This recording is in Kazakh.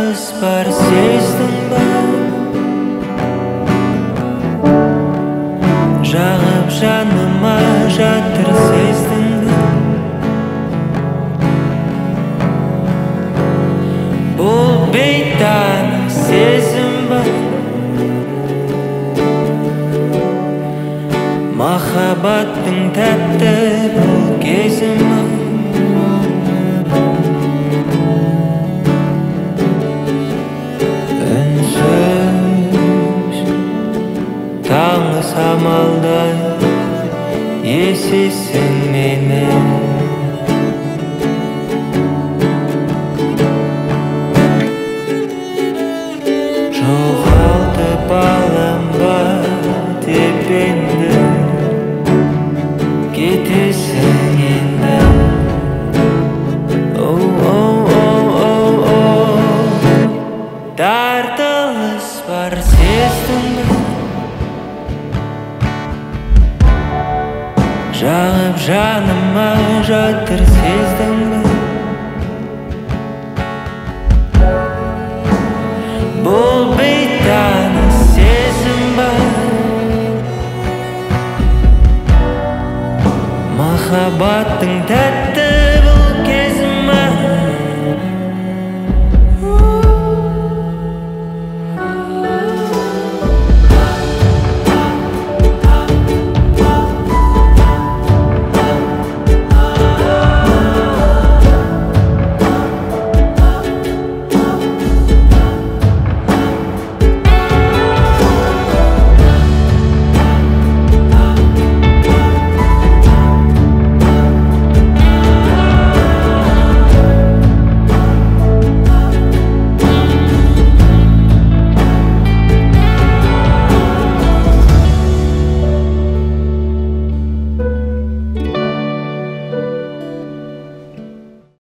тартылыс бар, сездің ба? Жағып жаныма жатыр, сездің ба? Бұл бейтаныс сезім ба? Махаббаттың тәтті бұл кезім ба? Үнсіз таңғы самалдай есесің менен. Жоғалтып алам ба деп енді, кетесің енді. Тартылыс бар, сездің ба? Жағып жаныма жатыр, сездің ба? Бұл бейтаныс сезім ба? Махаббаттың